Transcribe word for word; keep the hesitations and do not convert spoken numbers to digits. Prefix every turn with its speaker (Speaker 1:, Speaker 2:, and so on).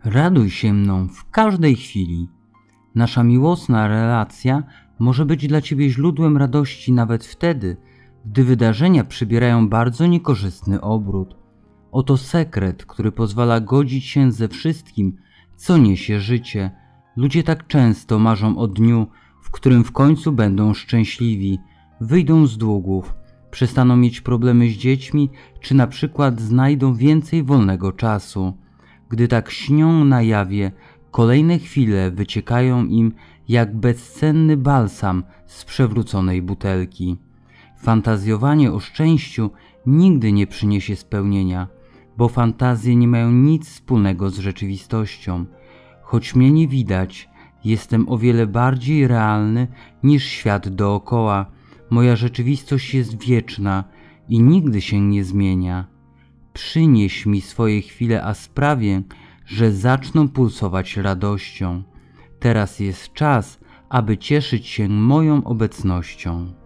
Speaker 1: Raduj się mną w każdej chwili. Nasza miłosna relacja może być dla Ciebie źródłem radości nawet wtedy, gdy wydarzenia przybierają bardzo niekorzystny obrót. Oto sekret, który pozwala godzić się ze wszystkim, co niesie życie. Ludzie tak często marzą o dniu, w którym w końcu będą szczęśliwi, wyjdą z długów, przestaną mieć problemy z dziećmi, czy na przykład znajdą więcej wolnego czasu. Gdy tak śnią na jawie, kolejne chwile wyciekają im jak bezcenny balsam z przewróconej butelki. Fantazjowanie o szczęściu nigdy nie przyniesie spełnienia, bo fantazje nie mają nic wspólnego z rzeczywistością. Choć mnie nie widać, jestem o wiele bardziej realny niż świat dookoła. Moja rzeczywistość jest wieczna i nigdy się nie zmienia. Przynieś mi swoje chwile, a sprawię, że zaczną pulsować radością. Teraz jest czas, aby cieszyć się moją obecnością.